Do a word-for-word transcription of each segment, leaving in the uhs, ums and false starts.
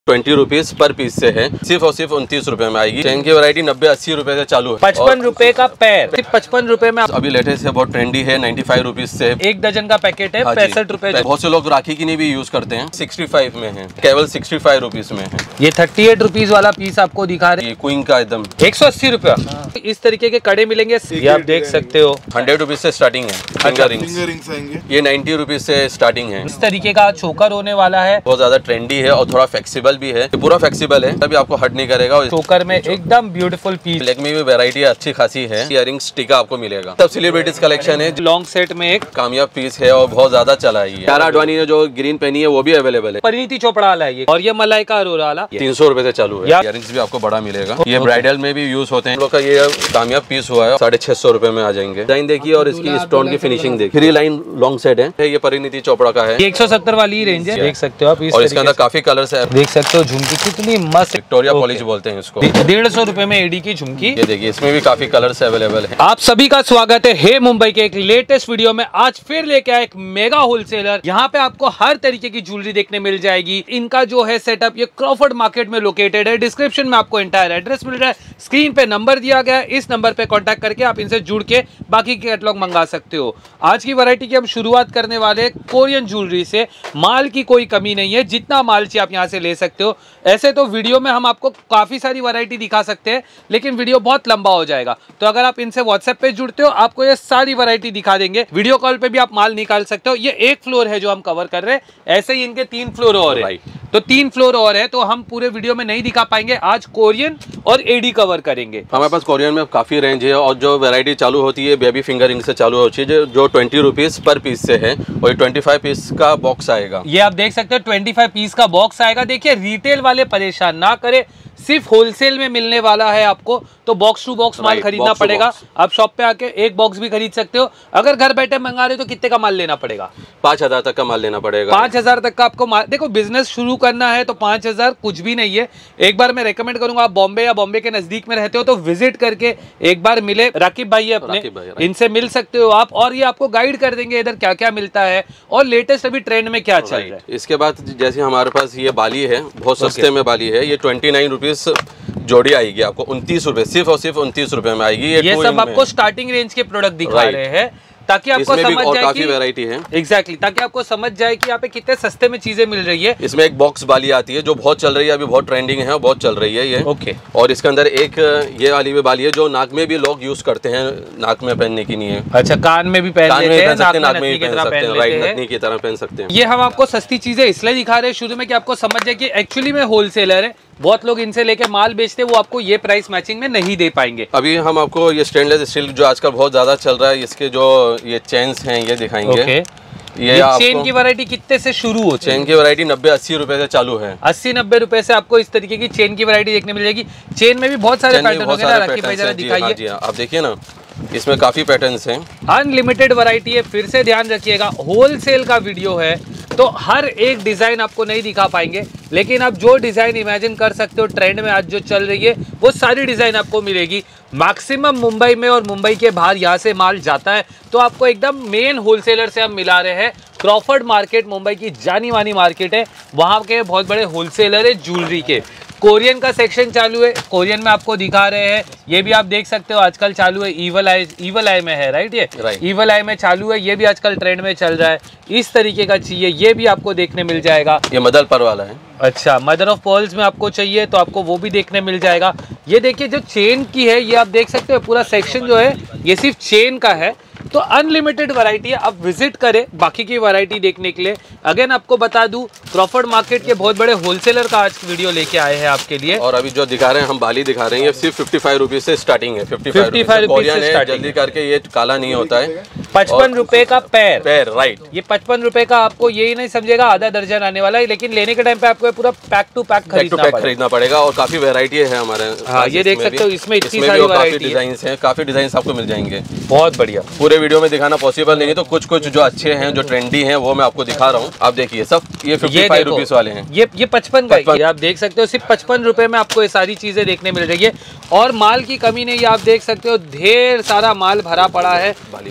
Twenty rupees per piece से है, सिर्फ और सिर्फ उनतीस रुपए में आएगी। चेन की वैरायटी नब्बे अस्सी रुपए से चालू है। पचपन रुपए का पैर, सिर्फ पचपन रुपए में। अभी लेटेस्ट है, बहुत ट्रेंडी है, नाइन्टी फाइव रुपीज से एक डजन का पैकेट है, पैंसठ रुपए। बहुत से लोग राखी की नहीं भी यूज करते हैं। सिक्सटी फाइव में है, केवल सिक्सटी फाइव रुपीज में है। ये थर्टी एट रुपीज वाला पीस आपको दिखा रहे हैं, क्वीन का एकदम एक सौ अस्सी रुपया। इस तरीके के कड़े मिलेंगे, ये आप देख सकते हो। हंड्रेड रुपीज से स्टार्टिंग है। फिंगर रिंग्स आएंगे, ये नाइन्टी रुपीज से स्टार्टिंग है। इस तरीके का चोकर होने वाला है, बहुत ज्यादा ट्रेंडी है और थोड़ा फ्लेक्सिबल भी है। पूरा फ्लेक्सिबल है, तभी आपको हट नहीं करेगा। चोकर में एकदम ब्यूटीफुल पीस। ब्लैक में भी वैरायटी अच्छी खासी है। इयरिंग्स टीका आपको मिलेगा। सब सेलिब्रिटीज कलेक्शन है। लॉन्ग सेट में एक कामयाब पीस है और बहुत ज्यादा चला है। यारा अडवाणी ने जो ग्रीन पहनी है वो भी अवेलेबल है। परिणीति चोपड़ा वाला है ये, और ये मलाइका अरोरा वाला तीन सौ रुपए से चालू है। इयरिंग्स भी आपको बड़ा मिलेगा। ये ब्राइडल में भी यूज होते हैं। लोग का ये कामयाब पीस हुआ है, साढ़े छह सौ रुपए में आ जाएंगे। डिजाइन देखिए और इसकी स्टोन की फिनिशिंग देखिए। थ्री लाइन लॉन्ग सेट है, ये परिणीति चोपड़ा का है। एक सौ सत्तर वाली रेंज है, देख सकते हो आप। और इसके अंदर काफी कलर्स है, देख सकते हो। झुमकी कितनी मस्त, विक्टोरिया पॉलिश बोलते हैं इसको। डेढ़ सौ रुपए में एडी की झुमकी। ये देखिए, इसमें भी काफी कलर्स अवेलेबल है। आप सभी का स्वागत है हे मुंबई के एक लेटेस्ट वीडियो में। आज फिर लेके आए एक मेगा होलसेलर। यहाँ पे आपको हर तरीके की ज्वेलरी देखने मिल जाएगी। इनका जो है सेटअप ये क्रॉफर्ड मार्केट में लोकेटेड है। डिस्क्रिप्शन में आपको एंटायर एड्रेस मिल रहा है, स्क्रीन पे नंबर दिया गया है। इस नंबर पे कॉन्टैक्ट करके आप इनसे जुड़ के बाकी के कैटलॉग मंगा सकते हो। आज की वैरायटी की हम शुरुआत करने वाले कोरियन ज्वेलरी से। माल की कोई कमी नहीं है, जितना माल चाहिए आप यहाँ से ले सकते हो। ऐसे तो वीडियो में हम आपको काफी सारी वैरायटी दिखा सकते हैं, लेकिन वीडियो बहुत लंबा हो जाएगा। तो अगर आप इनसे व्हाट्सएप पे जुड़ते हो, आपको ये सारी वैरायटी दिखा देंगे। वीडियो कॉल पे भी आप माल निकाल सकते हो। ये एक फ्लोर है जो हम कवर कर रहे हैं, ऐसे ही इनके तीन फ्लोर और है। तो तीन फ्लोर और है, तो हम पूरे वीडियो में नहीं दिखा पाएंगे। आज कोरियन और एडी कवर करेंगे। हमारे पास कोरियन में काफी रेंज है और जो वैरायटी चालू होती है बेबी फिंगरिंग से चालू होती है, जो ट्वेंटी रुपीज पर पीस से है, और ट्वेंटी फाइव पीस का बॉक्स आएगा। ये आप देख सकते हो, ट्वेंटी फाइव पीस का बॉक्स आएगा। देखिए, रिटेल वाले परेशान ना करे, सिर्फ होलसेल में मिलने वाला है आपको। तो बॉक्स टू बॉक्स माल खरीदना पड़ेगा। आप शॉप पे आके एक बॉक्स भी खरीद सकते हो। अगर घर बैठे मंगा रहे हो तो कितने का माल लेना पड़ेगा? पांच हजार तक का माल लेना पड़ेगा। पांच हजार तक का आपको माल। देखो, बिजनेस शुरू करना है तो पांच हजार कुछ भी नहीं है। एक बार मैं रेकमेंड करूंगा, आप बॉम्बे या बॉम्बे के नजदीक में रहते हो तो विजिट करके एक बार मिले। राकिब भाई है अपने, इनसे मिल सकते हो आप, और ये आपको गाइड कर देंगे इधर क्या क्या मिलता है और लेटेस्ट अभी ट्रेंड में क्या चल रहा है। इसके बाद जैसे हमारे पास ये बाली है, बहुत सस्ते में बाली है। ये ट्वेंटी नाइन रुपीज जोड़ी आएगी आपको, उनतीस रुपए, सिर्फ और सिर्फ उनतीस रुपए में आएगी। ये, ये सब आपको स्टार्टिंग रेंज के प्रोडक्ट दिखा रहे हैं, ताकि आपको समझ जाए काफी वैरायटी है। एग्जैक्टली, ताकि आपको समझ जाए कि यहाँ पे कितने सस्ते में चीजें मिल रही है। इसमें एक बॉक्स बाली आती है जो बहुत चल रही है, अभी बहुत ट्रेंडिंग है, बहुत चल रही है ये। ओके। और इसके अंदर एक ये वाली भी बाली है जो नाक में भी लोग यूज करते हैं, नाक में पहनने की नहीं है। अच्छा, कान में भी पहन लेते हैं, नाक में भी पहन सकते हैं, राइट, नथनी की तरह पहन सकते हैं। ये हम आपको सस्ती चीजें इसलिए दिखा रहे हैं शुरू में कि आपको समझ जाए कि एक्चुअली में होलसेलर है। बहुत लोग इनसे लेके माल बेचते हैं, वो आपको ये प्राइस मैचिंग में नहीं दे पाएंगे। अभी हम आपको ये स्टेनलेस स्टील जो आजकल बहुत ज्यादा चल रहा है, इसके जो ये चेन्स हैं ये दिखाएंगे। okay. ये, ये चेन की वैरायटी कितने से शुरू होती है? चेन की वैरायटी नब्बे अस्सी रुपए से चालू है। अस्सी नब्बे रुपए से आपको इस तरीके की चेन की वैरायटी देखने मिल जाएगी। चेन में भी बहुत सारे पैटर्न होंगे ना, राखी भाई जरा दिखाइए। आप देखिए ना, इसमें काफी पैटर्न्स हैं। अनलिमिटेड वैरायटी है। फिर से ध्यान रखिएगा, होलसेल का वीडियो है तो हर एक डिजाइन आपको नहीं दिखा पाएंगे, लेकिन आप जो डिजाइन इमेजिन कर सकते हो ट्रेंड में आज जो चल रही है, वो सारी डिजाइन आपको मिलेगी। मैक्सिमम मुंबई में और मुंबई के बाहर यहाँ से माल जाता है, तो आपको एकदम मेन होलसेलर से हम मिला रहे हैं। क्रॉफर्ड मार्केट मुंबई की जानी मानी मार्केट है, वहाँ के बहुत बड़े होलसेलर है ज्वेलरी के। कोरियन का सेक्शन चालू है, कोरियन में आपको दिखा रहे हैं। ये भी आप देख सकते हो आजकल चालू है, ईवल आई, ईवल आई में है, राइट? ये ईवल आई में चालू है, ये भी आजकल ट्रेंड में चल रहा है। इस तरीके का चाहिए, ये भी आपको देखने मिल जाएगा। ये मदर पर वाला है। अच्छा, मदर ऑफ पर्ल्स में आपको चाहिए तो आपको वो भी देखने मिल जाएगा। ये देखिए, जो चेन की है ये आप देख सकते हो, पूरा सेक्शन जो है ये सिर्फ चेन का है। तो अनलिमिटेड वैरायटी है, आप विजिट करें बाकी की वैरायटी देखने के लिए। अगेन आपको बता दूं, क्रॉफर्ड मार्केट के बहुत बड़े होलसेलर का आज वीडियो लेके आए हैं आपके लिए। और अभी जो दिखा रहे हैं हम बाली दिखा रहे हैं, ये सिर्फ फिफ्टी फाइव रुपीज से स्टार्टिंग है। फिफ्टी फाइव रुपीज से जल्दी करके, ये काला नहीं होता है। पचपन रुपए का पैर पैर राइट। ये पचपन रुपए का आपको यही नहीं समझेगा आधा दर्जन आने वाला है, लेकिन लेने के टाइम पे आपको पूरा पैक टू पैक खरीदना पड़ेगा। खरीदना पड़ेगा और काफी वैरायटी है हमारे। हाँ, ये देख सकते हो, इसमें इतनी सारी काफी डिजाइन है, काफी डिजाइन आपको मिल जाएंगे। बहुत बढ़िया। पूरे वीडियो में दिखाना पॉसिबल नहीं है, तो कुछ कुछ जो अच्छे हैं, जो ट्रेंडी हैं, वो मैं आपको दिखा रहा हूँ। आप देखिए, सब ये फिफ्टी फाइव रुपीज वाले हैं। ये ये पचपन का है, आप देख सकते हो, सिर्फ पचपन रुपए में आपको ये सारी चीजें देखने मिल रही है। और माल की कमी नहीं, आप देख सकते हो ढेर सारा माल भरा पड़ा है। जितना आपको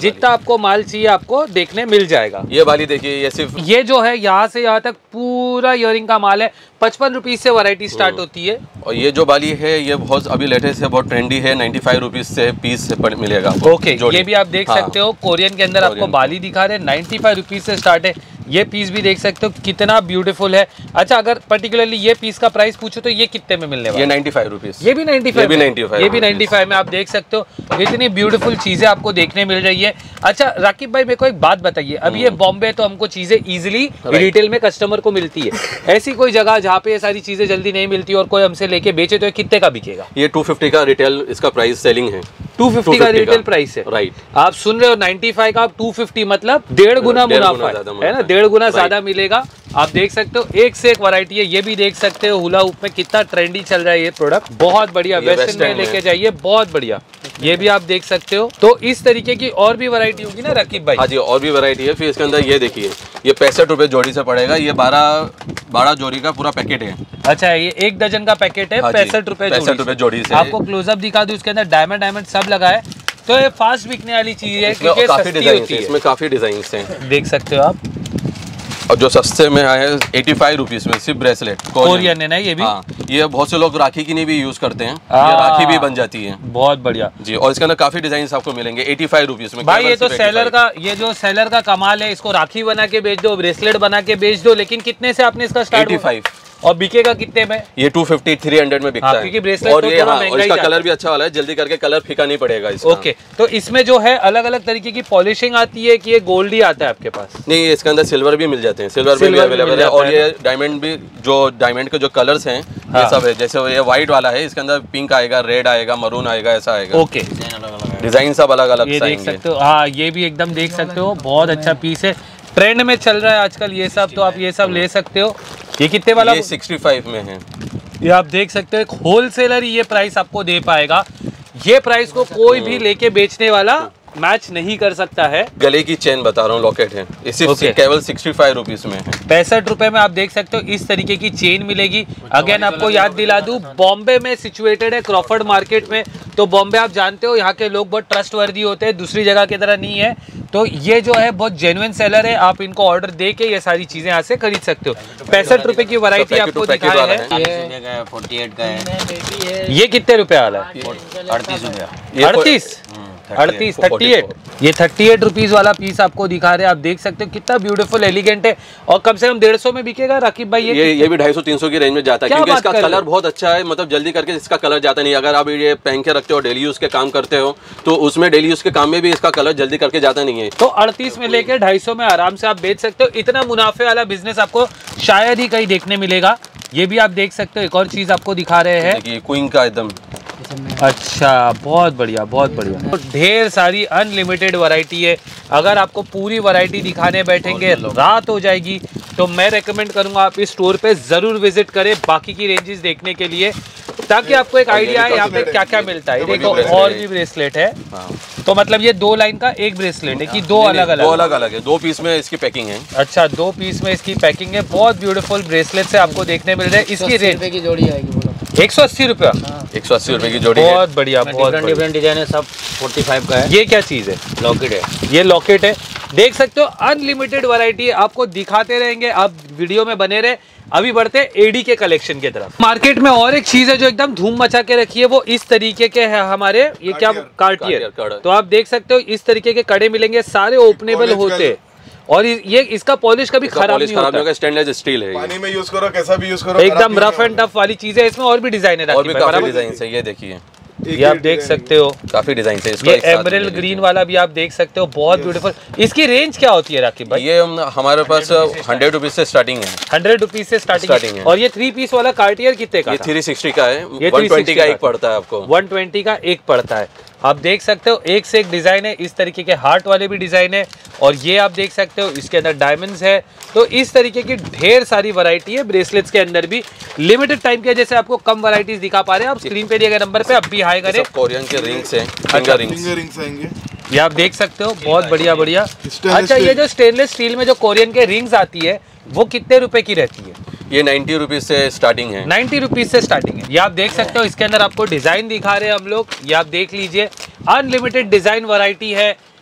आपको माल चाहिए आपको देखने मिल जाएगा। ये वाली देखिए, ये सिर्फ ये जो है यहाँ से यहाँ तक पूरा इयरिंग का माल है। पचपन रुपीज से वैरायटी स्टार्ट होती है। और ये जो बाली है ये बहुत अभी लेटेस्ट है, बहुत ट्रेंडी है। नाइन्टी फाइव रुपीज से पीस से मिलेगा। ओके, ये भी आप देख हाँ। सकते हो कोरियन के अंदर आपको बाली दिखा रहे हैं, नाइन्टी फाइव रुपीज से स्टार्ट है। ये पीस भी देख सकते हो कितना ब्यूटीफुल है। अच्छा, अगर पर्टिकुलरली ये पीस का प्राइस पूछो तो ये कितने में मिलने वाला है? ये नाइन्टी फाइव रुपीज। ये भी नाइन्टी फाइव, ये भी नाइन्टी फाइव, ये भी नाइन्टी फाइव में आप देख सकते हो। इतनी ब्यूटीफुल चीजें आपको देखने मिल रही है। अच्छा राकिब भाई, मेरे को एक बात बताइए, अब ये बॉम्बे तो हमको चीजें इजीली रिटेल में कस्टमर को मिलती है, ऐसी कोई जगह जहाँ पे ये सारी चीजें जल्दी नहीं मिलती और कोई हमसे लेके बेचे तो ये कितने का बिकेगा? ये टू फिफ्टी का रिटेल इसका प्राइस सेलिंग है। टू फिफ्टी का रिटेल प्राइस है, राइट। आप सुन रहे हो, नाइन्टी फाइव का टू फिफ्टी, मतलब डेढ़ गुना मुनाफा है ना, डेढ़ गुना ज्यादा मिलेगा। आप देख सकते हो एक से एक वैरायटी है। ये भी देख सकते हो हुला हुप में कितना ट्रेंडी चल रहा है ये प्रोडक्ट, बहुत बढ़िया। वेस्टर्न में लेके जाइए, बहुत बढ़िया। ये भी आप देख सकते हो। तो इस तरीके की और भी वैरायटी होगी ना रकीब भाई? हाँ जी, और भी वैरायटी है। फिर इसके अंदर ये देखिए, ये पैंसठ रुपए जोड़ी से पड़ेगा। ये बारह बारह जोड़ी का पूरा पैकेट है। अच्छा, ये एक दर्जन का पैकेट है, पैंसठ रुपए पैंसठ रुपए जोड़ी से। आपको क्लोजअप दिखा दूं, इसके अंदर डायमंड डायमंड सब लगा है। तो ये फास्ट बिकने वाली चीज है क्योंकि काफी डिजाइन है इसमें, काफी डिजाइन हैं, देख सकते हो आप। और जो सस्ते में आए हैं एटी फाइव रुपीज में सिर्फ ब्रेसलेट कोरियन है ना ये भी। हाँ, ये बहुत से लोग राखी की नहीं भी यूज करते हैं, ये राखी भी बन जाती है। बहुत बढ़िया जी। और इसके अंदर काफी डिजाइन आपको मिलेंगे एटी फाइव रुपीज में। भाई ये तो सेलर का, ये जो सेलर का कमाल है, इसको राखी बना के बेच दो, ब्रेसलेट बना के बेच दो, लेकिन कितने से आपने इसका स्टार्ट? Eighty five. और बिकेगा कितने में? ये टू फिफ्टी, थ्री हंड्रेड में बिकता हाँ, है। क्योंकि ब्रेसलेट और तो ये थोड़ा हाँ, और इसका कलर भी अच्छा वाला है, जल्दी करके कलर फीका नहीं पड़ेगा इसका। ओके, तो इसमें जो है अलग अलग तरीके की पॉलिशिंग आती है कि ये गोल्ड ही आता है आपके पास? नहीं, इसके अंदर सिल्वर भी मिल जाते हैं, सिल्वर में भी अवेलेबल है। और ये डायमंड भी, जो डायमंड के जो कलर्स हैं ये सब है। जैसे ये व्हाइट वाला है, इसके अंदर पिंक आएगा, रेड आएगा, मरून आएगा, ऐसा आएगा। ओके, डिजाइन सब अलग अलग ये देख सकते हो। हाँ, ये भी एकदम देख सकते हो, बहुत अच्छा पीस है, ट्रेंड में चल रहा है आजकल ये सब, तो आप ये सब ले सकते हो। ये कितने वाला? ये सिक्सटी फाइव में है। ये आप देख सकते हो, एक होलसेलर ही ये प्राइस आपको दे पाएगा। ये प्राइस को कोई भी लेके बेचने वाला मैच नहीं कर सकता है। गले की चेन बता रहा हूँ, लॉकेट है, इसी okay. केवल सिक्सटी फाइव रुपीज में है। पैंसठ रुपए में आप देख सकते हो इस तरीके की चेन मिलेगी। अगेन आपको याद दिला दूं, बॉम्बे में सिचुएटेड है, क्रॉफर्ड मार्केट में। तो बॉम्बे आप जानते हो यहाँ के लोग बहुत ट्रस्टवर्दी होते हैं, दूसरी जगह की तरह नहीं है। तो ये जो है बहुत जेन्युइन सेलर है, आप इनको ऑर्डर दे के ये सारी चीजें यहाँ से खरीद सकते हो। पैंसठ रुपए की वैरायटी आपको दिखाया है। फोर्टी एट का है। ये कितने रुपए वाला है? अड़तीस रुपया। अड़तीस अड़तीस थर्टी एट। ये थर्टी एट रुपीज वाला पीस आपको दिखा रहे हैं। आप देख सकते हो कितना ब्यूटीफुल एलिगेंट है। और कम से कम डेढ़ सौ में बिकेगा राकिब भाई? ये ये, ये भी ढाई सौ तीन सौ की रेंज में जाता है, क्योंकि इसका कलर बहुत अच्छा है। मतलब जल्दी करके इसका कलर जाता नहीं। अगर आप ये पहन के रखते हो, डेली यूज के काम करते हो, तो उसमें डेली यूज के काम में भी इसका कलर जल्दी करके जाता नहीं है। तो अड़तीस में लेके ढाई सौ में आराम से आप बेच सकते हो। इतना मुनाफे वाला बिजनेस आपको शायद ही कहीं देखने मिलेगा। ये भी आप देख सकते हो। एक और चीज आपको दिखा रहे हैं, क्वीन का एकदम अच्छा, बहुत बढ़िया, बहुत बढ़िया। तो ढेर सारी अनलिमिटेड वैरायटी है। अगर आपको पूरी वैरायटी दिखाने बैठेंगे रात हो जाएगी। तो मैं रेकमेंड करूंगा आप इस स्टोर पे जरूर विजिट करें बाकी की रेंजेस देखने के लिए, ताकि आपको एक आइडिया है यहाँ पे क्या क्या मिलता है। देखो और भी ब्रेसलेट है। तो मतलब ये दो लाइन का एक ब्रेसलेट है कि दो अलग अलग? दो अलग अलग है, दो पीस में इसकी पैकिंग है। अच्छा, दो पीस में इसकी पैकिंग है। बहुत ब्यूटीफुल ब्रेसलेट से आपको देखने मिल रहे हैं। इसकी रेंज की जोड़ी आएगी एक सौ अस्सी रुपया। एक सौ अस्सी रुपए की जोड़ी। बहुत बढ़िया, बहुत डिफरेंट डिजाइन है, सब फोर्टी फाइव का है। ये क्या चीज है? लॉकेट है। ये लॉकेट है, देख सकते हो। अनलिमिटेड वैरायटी आपको दिखाते रहेंगे, आप वीडियो में बने रहे। अभी बढ़ते हैं एडी के कलेक्शन की तरफ। मार्केट में और एक चीज है जो एकदम धूम मचा के रखी है, वो इस तरीके के है हमारे, ये क्या, कार्टियर। तो आप देख सकते हो इस तरीके के कड़े मिलेंगे, सारे ओपनेबल होते हैं। और ये इसका पॉलिश कभी खराब नहीं होता, स्टेनलेस स्टील है। पानी में यूज करो, कैसा भी यूज करो, एकदम रफ एंड टफ वाली चीज है। इसमें और भी डिजाइन है, और भी काफी डिजाइन है। ये देखिए, ये आप देख सकते हो, काफी डिजाइन है। ये एमरल्ड ग्रीन वाला भी आप देख सकते हो, बहुत ब्यूटीफुल। इसकी रेंज क्या होती है राकिब भाई? ये हमारे पास हंड्रेड रुपीज से स्टार्टिंग है। हंड्रेड रुपीज से स्टार्टिंग है। और ये थ्री पीस वाला कार्टियर कितने का? ये थ्री सिक्सटी का है। ये वन ट्वेंटी का एक पड़ता है आपको। वन ट्वेंटी का एक पड़ता है। आप देख सकते हो एक से एक डिजाइन है। इस तरीके के हार्ट वाले भी डिजाइन है। और ये आप देख सकते हो इसके अंदर डायमंड्स है। तो इस तरीके की ढेर सारी वैरायटी है ब्रेसलेट्स के अंदर भी। लिमिटेड टाइम के जैसे आपको कम वैरायटीज दिखा पा रहे हैं। आप स्क्रीन पे दिए गए नंबर पे अब भी हाई करें। कोरियन के रिंग्स हैं, फिंगर रिंग्स रिंग्स आएंगे, ये आप देख सकते हो, बहुत बढ़िया बढ़िया। अच्छा, ये जो स्टेनलेस स्टील में जो कोरियन के रिंग्स आती है वो कितने रुपए की रहती है? ये नाइन्टी रुपीज से स्टार्टिंग है। नाइन्टी रुपीज से स्टार्टिंग है। ये आप देख सकते हो, इसके अंदर आपको डिजाइन दिखा रहे हैं हम लोग, ये आप देख लीजिए। अनलिमिटेड डिजाइन वैरायटी है।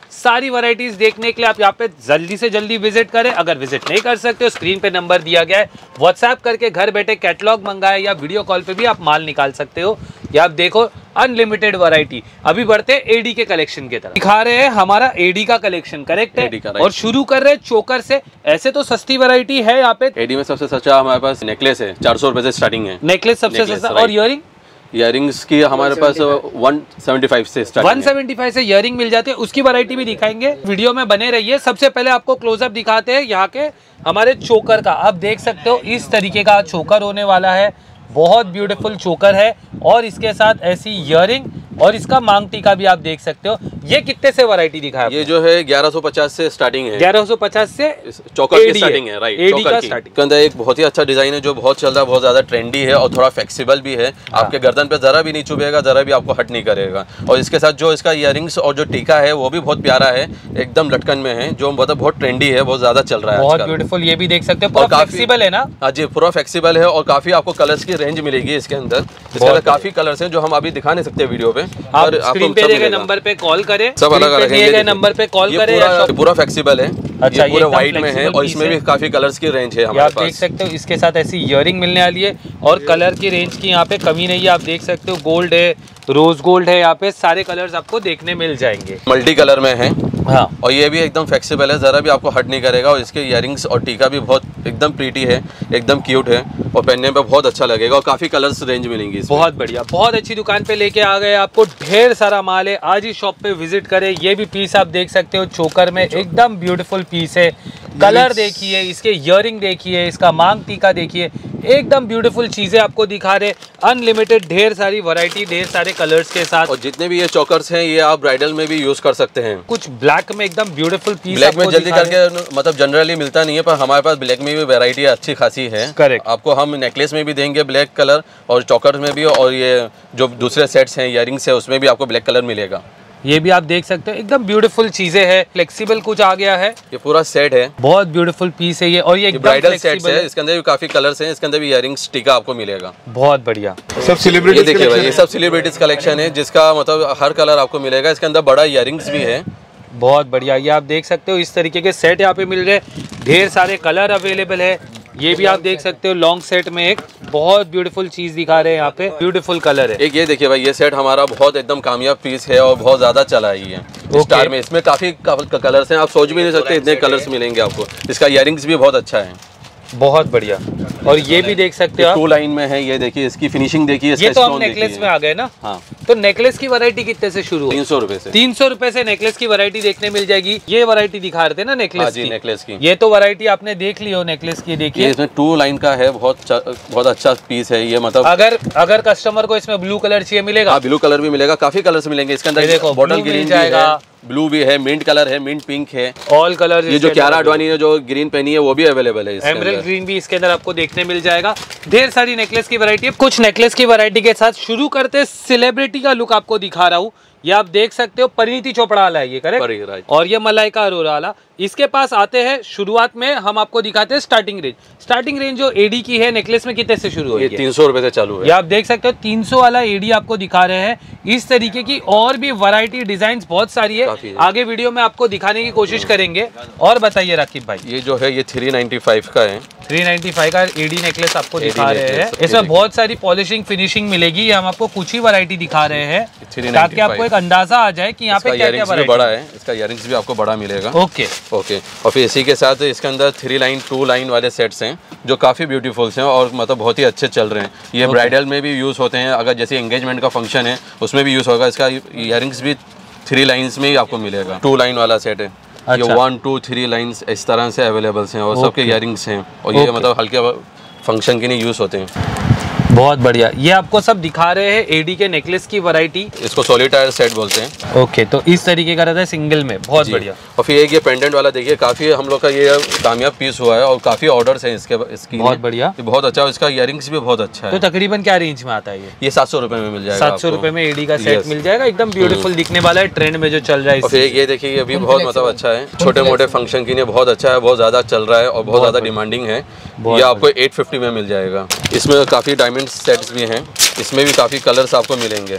सारी वैरायटीज देखने के लिए आप यहाँ पे जल्दी से जल्दी विजिट करें। अगर विजिट नहीं कर सकते हो, स्क्रीन पे नंबर दिया गया है, व्हाट्सएप करके घर बैठे कैटलॉग मंगाए या वीडियो कॉल पे भी आप माल निकाल सकते हो। या आप देखो अनलिमिटेड वैरायटी। अभी बढ़ते हैं एडी के कलेक्शन की तरफ। दिखा रहे हैं हमारा एडी का कलेक्शन, करेक्ट है? और शुरू कर रहे हैं चोकर से। ऐसे तो सस्ती वैरायटी है यहाँ पे। एडी में सबसे सस्ता हमारे पास नेकलेस है, चार सौ रुपए से स्टार्टिंग है। नेकलेस सबसे सस्ता। और इयरिंग? इयरिंग्स की हमारे पास एक सौ पचहत्तर से स्टार्टिंग है। एक सौ पचहत्तर से इयरिंग मिल जाती है। उसकी वैरायटी भी दिखाएंगे, वीडियो में बने रहिए। सबसे पहले आपको क्लोजअप दिखाते हैं यहाँ के हमारे चोकर का। आप देख सकते हो इस तरीके का चोकर होने वाला है, बहुत ब्यूटीफुल चोकर है। और इसके साथ ऐसी इयरिंग और इसका मांग टीका भी आप देख सकते हो। ये कितने से वैरायटी दिखाया? ये जो है ग्यारह सौ पचास से स्टार्टिंग है। ग्यारह सौ पचास से चोकर की स्टार्टिंग है, राइट? एडी का स्टार्टिंग के अंदर एक बहुत ही अच्छा डिजाइन है जो बहुत चल रहा है, बहुत ज्यादा ट्रेंडी है और थोड़ा फ्लेक्सिबल भी है। आपके गर्दन पे जरा भी नहीं चुभेगा, जरा भी आपको हट नहीं करेगा। और इसके साथ जो इसका इयरिंग्स और जो टीका है वो भी बहुत प्यारा है, एकदम लटकन में है, जो मतलब बहुत ट्रेंडी है, बहुत ज्यादा चल रहा है, बहुत ब्यूटीफुल। ये भी देख सकते हो, पूरा फ्लेक्सिबल है ना? हाँ जी, पूरा फ्लेक्सिबल है और काफी आपको कलर्स की रेंज मिलेगी इसके अंदर। इसके अंदर काफी कलर्स हैं जो हम अभी दिखा नहीं सकते वीडियो पे। आप स्क्रीन पे दिए गए नंबर पे कॉल करें, सब अलग अलग है, नंबर पे कॉल करें। पूरा, पूरा फ्लेक्सिबल है। अच्छा, ये पूरा व्हाइट में है और इसमें भी काफी कलर्स की रेंज है हमारे पास। देख सकते हो इसके साथ ऐसी इयरिंग मिलने वाली है और कलर की रेंज की यहाँ पे कमी नहीं है। आप देख सकते हो गोल्ड है, रोज गोल्ड है, यहाँ पे सारे कलर्स आपको देखने मिल जाएंगे। मल्टी कलर में है। हाँ, और ये भी एकदम फ्लेक्सिबल है, जरा भी आपको हट नहीं करेगा। और इसके इयरिंग्स और टीका भी बहुत एकदम प्रीटी है, एकदम क्यूट है और पहनने में बहुत अच्छा लगेगा। और काफी कलर्स रेंज मिलेंगी। बहुत बढ़िया, बहुत अच्छी दुकान पे लेके आ गए। आपको ढेर सारा माल है, आज ही शॉप पे विजिट करें। ये भी पीस आप देख सकते हो चोकर में, एकदम ब्यूटीफुल पीस है। कलर देखिए, इसके इयरिंग देखिए, इसका मांग टीका देखिए, एकदम ब्यूटीफुल चीजें आपको दिखा रहे। अनलिमिटेड ढेर सारी वैरायटी, ढेर सारे कलर्स के साथ। और जितने भी ये चोकर्स हैं ये आप ब्राइडल में भी यूज कर सकते हैं। कुछ ब्लैक में एकदम ब्यूटीफुल पीस, ब्लैक में जल्दी करके मतलब जनरली मिलता नहीं है, पर हमारे पास ब्लैक में भी वैरायटी अच्छी खासी है। करेक्ट। आपको हम नेकलेस में भी देंगे ब्लैक कलर और चोकर में भी, और ये जो दूसरे सेट्स हैं इयरिंग्स है उसमें भी आपको ब्लैक कलर मिलेगा। ये भी आप देख सकते हो, एकदम ब्यूटीफुल चीजें हैं। फ्लेक्सिबल कुछ आ गया है, ये पूरा सेट है, बहुत ब्यूटीफुल पीस है ये। और ये ब्राइडल सेट है, इसके अंदर भी काफी कलर्स हैं, इसके अंदर भी इयरिंग्स टीका आपको मिलेगा। बहुत बढ़िया। सब सेलिब्रिटी देखिए भाई, ये सब सेलिब्रिटीज कलेक्शन है जिसका मतलब हर कलर आपको मिलेगा। इसके अंदर बड़ा इयरिंग्स भी है, बहुत बढ़िया। ये आप देख सकते हो इस तरीके के सेट यहाँ पे मिल रहे हैं, ढेर सारे कलर अवेलेबल है। ये भी आप देख सकते हो लॉन्ग सेट में एक बहुत ब्यूटीफुल चीज दिखा रहे हैं यहाँ पे, ब्यूटीफुल कलर है। एक ये देखिए भाई, ये सेट हमारा बहुत एकदम कामयाब पीस है और बहुत ज्यादा चला ही है स्टार में। इसमें काफी कलर्स हैं, आप सोच भी नहीं सकते इतने कलर्स मिलेंगे आपको। इसका इयरिंग्स भी बहुत अच्छा है, बहुत बढ़िया। और ये भी देख सकते हो टू लाइन में है, ये देखिए इसकी फिनिशिंग देखिए। ये तो हम नेकलेस में आ गए ना। हाँ, तो नेकलेस की वैरायटी कितने से शुरू? तीन सौ रुपए से। तीन सौ रुपए से नेकलेस की वैरायटी देखने मिल जाएगी। ये वैरायटी दिखा रहे थे ना नेकलेस जी, की? नेकलेस की ये तो वैरायटी आपने देख ली हो नेकलेस की। देखिए इसमें टू लाइन का है, बहुत बहुत अच्छा पीस है ये। मतलब अगर अगर कस्टमर को इसमें ब्लू कलर चाहिए मिलेगा? हाँ, ब्लू कलर भी मिलेगा, काफी कलर्स मिलेंगे इसके अंदर। देखो बॉटल ग्रीन जाएगा, ब्लू भी है, मिंट कलर है, मिंट पिंक है, ऑल कलर। ये जो क्यारा आडवाणी ने जो ग्रीन पहनी है वो भी अवेलेबल है। एमरल्ड ग्रीन भी इसके अंदर आपको देखने मिल जाएगा। ढेर सारी नेकलेस की वैरायटी है। कुछ नेकलेस की वैरायटी के साथ शुरू करते, सेलिब्रिटी का लुक आपको दिखा रहा हूँ। ये आप देख सकते हो परिणीति चोपड़ा वाला है ये, करेक्ट? और ये मलाइका अरोरा वाला। इसके पास आते हैं, शुरुआत में हम आपको दिखाते हैं स्टार्टिंग रेंज। स्टार्टिंग रेंज जो एडी की है नेकलेस में कितने से शुरू होगी? तीन सौ रुपए से चालू है। ये आप देख सकते हो तीन सौ वाला एडी आपको दिखा रहे हैं। इस तरीके की और भी वैरायटी डिजाइन बहुत सारी है, है, आगे वीडियो में आपको दिखाने की कोशिश करेंगे। और बताइए राकिब भाई, ये जो है ये थ्री नाइन्टी फाइव का है, थ्री नाइन्टी फाइव का एडी नेकलेस आपको दिखा रहे हैं। इसमें बहुत सारी पॉलिशिंग फिनिशिंग मिलेगी। ये हम आपको कुछ ही वैरायटी दिखा रहे हैं ताकि आपको एक अंदाजा आ जाए कि यहाँ पे क्या क्या वैरायटी बड़ा है। इसका इयरिंग्स भी आपको बड़ा मिलेगा। Okay okay. और फिर इसी के साथ इसके अंदर थ्री लाइन टू लाइन वाले सेट्स हैं जो काफ़ी ब्यूटीफुल हैं और मतलब बहुत ही अच्छे चल रहे हैं। ये ब्राइडल में भी यूज़ होते हैं, अगर जैसे एंगेजमेंट का फंक्शन है उसमें भी यूज़ होगा। इसका इयरिंग्स भी थ्री लाइन्स में ही आपको मिलेगा। टू लाइन वाला सेट है। अच्छा। ये वन टू थ्री लाइन्स इस तरह से अवेलेबल्स हैं और सबके इयरिंग्स हैं और ये मतलब हल्के फंक्शन के लिए यूज़ होते हैं। बहुत बढ़िया। ये आपको सब दिखा रहे हैं एडी के नेकलेस की वैरायटी। इसको सॉलिटायर सेट बोलते हैं। ओके, तो इस तरीके का रहता है सिंगल में, बहुत बढ़िया। और फिर एक ये पेंडेंट वाला देखिए, काफी हम लोग का ये कामयाब पीस हुआ है और काफी ऑर्डर्स हैं इसके इसकी। बहुत बढ़िया, बहुत अच्छा। इसका इयरिंग्स भी बहुत अच्छा है। तो तकरीबन क्या रेंज में आता है ये? ये सात सौ रुपए में मिल जाएगा। सात सौ रुपए में एडी का सेट मिल जाएगा, एकदम ब्यूटीफुल दिखने वाला है, ट्रेंड में जो चल रहा है। और फिर ये देखिए, ये भी बहुत मतलब अच्छा है, छोटे मोटे फंक्शन के लिए बहुत अच्छा है, बहुत ज्यादा चल रहा है और बहुत ज्यादा डिमांडिंग है। ये आपको एट फिफ्टी में मिल जाएगा। इसमें काफी डायमंड सेट्स भी हैं, इसमें भी काफी कलर्स आपको मिलेंगे।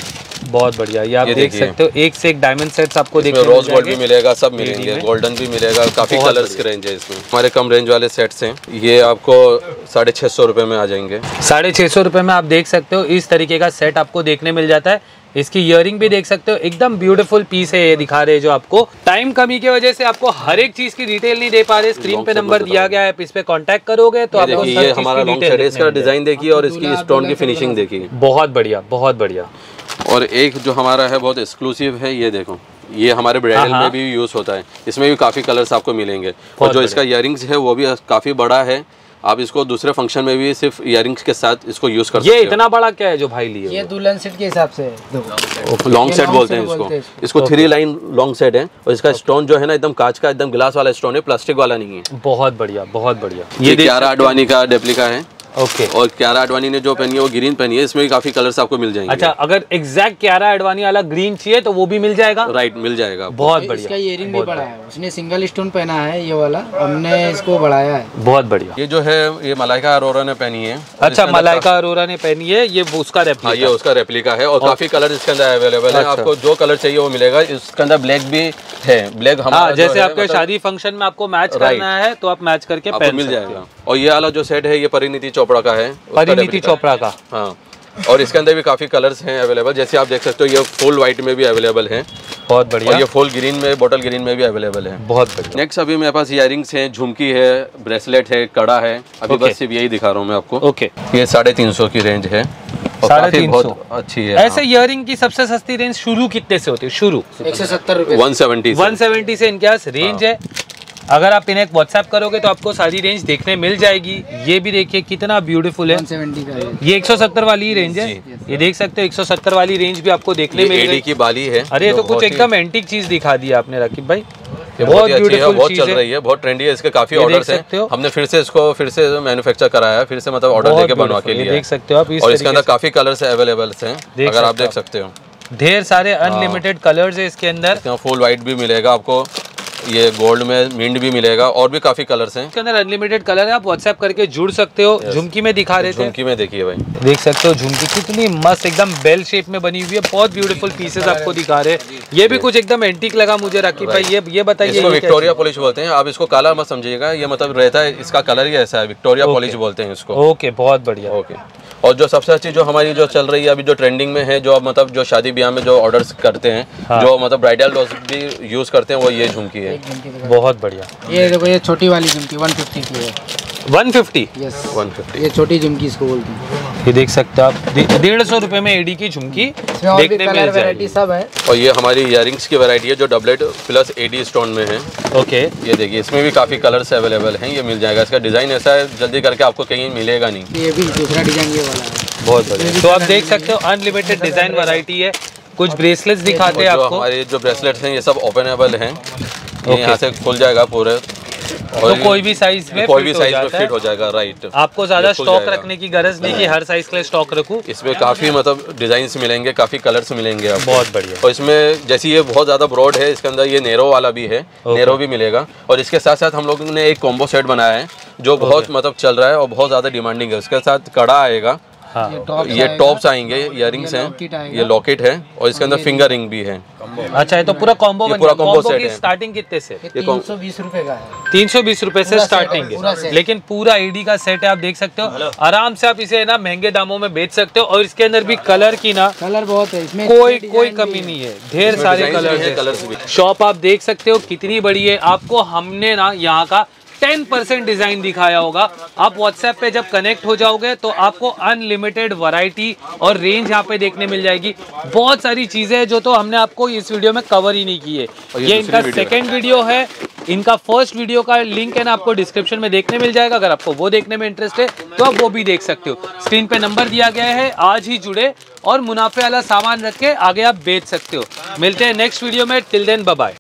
बहुत बढ़िया, ये आप ये देख देखिए। सकते हो एक से एक डायमंड सेट्स आपको देखने इसमें मिल रोज गोल्ड भी जाएंगे। मिलेगा, सब मिलेंगे, में। गोल्डन भी मिलेगा, काफी बहुत कलर्स की रेंज है इसमें। हमारे कम रेंज वाले सेट्स हैं, ये आपको साढ़े छः सौ रुपये में आ जाएंगे। साढ़े छः सौ रुपये में आप देख सकते हो इस तरीके का सेट आपको देखने मिल जाता है। इसकी इयरिंग भी देख सकते हो, एकदम ब्यूटीफुल पीस है ये दिखा रहे हैं जो आपको। टाइम कमी की वजह से आपको हर एक चीज की डिटेल नहीं दे पा रहे, स्क्रीन पे नंबर दिया गया है, इस पे कांटेक्ट करोगे तो आपको देखिए हर ये चीज हमारा की लॉन्ग डिटेल सेट है, देखने इसका मिल डिजाइन देखिए और इसकी स्टोन की फिनिशिंग देखिए। जाएगी। बहुत बढ़िया, बहुत बढ़िया। और एक जो हमारा है बहुत एक्सक्लूसिव है, ये देखो, ये हमारे ब्राइडल हाँ, में भी यूज होता है, इसमें भी काफी कलर्स आपको मिलेंगे। और बहुत जो इसका इयरिंग्स है वो भी काफी बड़ा है, आप इसको दूसरे फंक्शन में भी सिर्फ इयरिंग्स के साथ इसको यूज कर सकते ये हो। इतना बड़ा क्या है जो भाई लिए? ये दुल्हन सेट के हिसाब से है। लॉन्ग ये सेट long बोलते हैं set इसको बोलते हैं इसको। इसको थ्री लाइन लॉन्ग सेट है और इसका स्टोन जो है ना एकदम कांच का, एकदम ग्लास वाला स्टोन है, प्लास्टिक वाला नहीं है। बहुत बढ़िया, बहुत बढ़िया। ये देख क्यारा सकते हो। आडवाणी का डेप्लिका है। ओके। और क्यारा आडवाणी ने जो पहनी है वो ग्रीन पहनी है, इसमें भी काफी कलर्स आपको मिल जाएंगे। अच्छा, अगर एग्जैक्ट क्यारा आडवाणी वाला ग्रीन चाहिए तो वो भी मिल जाएगा? राइट, मिल जाएगा आपको। बहुत इसका बढ़िया, इयरिंग भी बड़ा है, उसने सिंगल स्टोन पहना है ये वाला, हमने इसको बढ़ाया है। बहुत बढ़िया। ये जो है ये मलाइका अरोरा ने पहनी है। और अच्छा, इसके अंदर मलाइका अरोरा ने पहनी है, ये उसका हाँ, ये रेप्लिका। उसका रेप्लिका है और काफी कलर इसके अंदर अवेलेबल है। अच्छा। आपको जो कलर चाहिए वो मिलेगा। इसके अंदर ब्लैक भी है, ब्लैक हमारा हाँ, जो जैसे है, आपके मतलब शादी फंक्शन में आपको मैच Right. करना है तो आप मैच करके आपको पहन मिल सकते जाएगा। हो। और ये वाला जो सेट है ये परिणीति चोपड़ा का है, उसका परिणीति replica है। चोपड़ा का। हाँ, और इसके अंदर भी काफी कलर्स हैं अवेलेबल, जैसे आप देख सकते हो ये फुल व्हाइट में भी अवेलेबल है बहुत और बढ़िया, ये फुल ग्रीन में, बॉटल ग्रीन में भी अवेलेबल है। बहुत बढ़िया। नेक्स्ट अभी मेरे पास इयरिंग्स हैं, झुमकी है, ब्रेसलेट है, कड़ा है। अभी Okay. बस सिर्फ यही दिखा रहा हूँ मैं आपको। ओके, ये साढ़े तीन सौ की रेंज है और साढ़े काफी तीन बहुत सौ अच्छी है। ऐसे इयरिंग की सबसे सस्ती रेंज शुरू कितने से होती है? शुरू एक सौ सत्तर रुपए वन सेवेंटी वन सेवेंटी से इनके पास रेंज है। अगर आप इन्हें व्हाट्सएप करोगे तो आपको सारी रेंज देखने मिल जाएगी। ये भी देखिए कितना ब्यूटीफुल है, वन सेवेंटी का है। ये एक सौ सत्तर वाली ही रेंज है। ये देख सकते हो एक सौ सत्तर वाली रेंज भी आपको देखने मिल एडी गई। की बाली है। अरे ये जो तो कुछ बहुत ही- एकदम एंटीक चीज दिखा दी आपने राकिब भाई, ये बहुत ही अच्छी है, beautiful बहुत चीज़ चल है। रही है, बहुत ट्रेंडी है। इसके काफी ये देख ऑर्डर्स सकते हो। हैं, हमने फिर से इसको फिर से मैन्युफैक्चर कराया, फिर से मतलब ऑर्डर बहुत लेके बनवा के beautiful, ये लिया देख सकते हो आप इस और इसके तरीके अंदर काफी कलर्स अवेलेबल हैं, देख अगर आप सकते हो देख सकते हो। ढेर सारे अनलिमिटेड कलर्स है इसके अंदर। फुल व्हाइट भी मिलेगा आपको, ये गोल्ड में मिंट भी मिलेगा और भी काफी कलर्स हैं। इसके अंदर अनलिमिटेड कलर है, आप व्हाट्सएप करके जुड़ सकते हो। झुमकी में दिखा रहे थे, झुमकी में देखिए भाई, देख सकते हो झुमकी कितनी मस्त एकदम बेल शेप में बनी हुई है, बहुत ब्यूटीफुल पीसेस आपको दिखा रहे हैं। ये भी कुछ एकदम एंटीक लगा मुझे राकिब भाई, ये ये बताइए इसको ये क्या विक्टोरिया पॉलिश बोलते हैं। आप इसको काला मत समझिएगा, ये मतलब रहता है, इसका कलर ही ऐसा है, विक्टोरिया Okay. पॉलिश बोलते हैं इसको। चीज़? ओके, बहुत बढ़िया। ओके। और जो सबसे अच्छी जो हमारी जो चल रही है अभी, जो ट्रेंडिंग में है, जो अब मतलब जो शादी ब्याह में जो ऑर्डर्स करते हैं, हाँ। जो मतलब ब्राइडल भी यूज करते हैं, वो ये झुमकी है। बहुत बढ़िया। ये देखो, ये छोटी वाली झुमकी वन फिफ्टी की है। One fifty, yes, one fifty. ये छोटी झुमकी इसको बोलते हैं। ये देख सकते हो आप, डे- डेढ़ सौ रुपए में एडी की झुमकी इसमें और भी देखने कलर मिल वैरायटी जाएगी। सब है। और ये हमारी इयरिंग्स की वैरायटी है जो डबलेट प्लस एडी स्टोन में है। ओके, ये देखिए, इसमें भी काफी कलर्स अवेलेबल हैं, ये मिल जाएगा। इसका डिजाइन ऐसा है, जल्दी करके आपको कहीं मिलेगा नहीं। ये भी दूसरा डिजाइन ये वाला है। बहुत बढ़िया। तो आप देख सकते हो अनलिमिटेड डिजाइन वैरायटी है। कुछ ब्रेसलेट्स दिखाते हैं जो आपको, हमारे जो ब्रेसलेट्स हैं ये सब ओपनेबल हैं, ये Okay. यहाँ से खुल जाएगा पूरे, तो और कोई भी साइज में कोई fit भी हो साइज में जाता है। फिट हो जाएगा। राइट, आपको ज्यादा ये खुल स्टॉक जाएगा। रखने की गरज नहीं कि हर साइज के लिए स्टॉक रखूं। इसमें काफी मतलब डिजाइन्स मिलेंगे, काफी कलर्स मिलेंगे आपको। बहुत बढ़िया। और इसमें जैसे ये बहुत ज्यादा ब्रॉड है, इसके अंदर ये नेरो वाला भी है, नेरो भी मिलेगा। और इसके साथ साथ हम लोगों ने एक कॉम्बो सेट बनाया है जो बहुत मतलब चल रहा है और बहुत ज्यादा डिमांडिंग है। उसके साथ कड़ा आएगा, हाँ, ये टॉप्स आएंगे, इयरिंग्स हैं, ये लॉकेट है और इसके अंदर फिंगर रिंग भी है। अच्छा, ये तो पूरा कॉम्बो ये बन पूरा गया। combo कॉम्बो set की है। स्टार्टिंग कितने से? ये तीन सौ बीस रुपए का है। तीन सौ बीस रुपए से पूरा set, स्टार्टिंग पूरा है, set। लेकिन पूरा एडी का सेट है, आप देख सकते हो। आराम से आप इसे ना महंगे दामों में बेच सकते हो। और इसके अंदर भी कलर की ना कलर बहुत है इसमें, कोई डिजाइन कोई भी कमी है। नहीं है, ढेर इसमें सारे designs भी कलर हैं, colours भी। शॉप आप देख सकते हो कितनी बड़ी है। आपको हमने ना यहाँ का टेन परसेंट डिजाइन दिखाया होगा। आप व्हाट्सएप पे जब कनेक्ट हो जाओगे तो आपको अनलिमिटेड वैरायटी और रेंज यहाँ पे देखने मिल जाएगी। बहुत सारी चीजें हैं जो तो हमने आपको इस वीडियो में कवर ही नहीं की है। और ये ये दूसरी इनका वीडियो है। सेकेंड वीडियो है। इनका फर्स्ट वीडियो का लिंक है ना आपको डिस्क्रिप्शन में देखने मिल जाएगा। अगर आपको वो देखने में इंटरेस्ट है तो आप वो भी देख सकते हो। स्क्रीन पे नंबर दिया गया है, आज ही जुड़े और मुनाफे वाला सामान रख के आगे आप बेच सकते हो। मिलते हैं नेक्स्ट वीडियो में, टिल देन बाय बाय।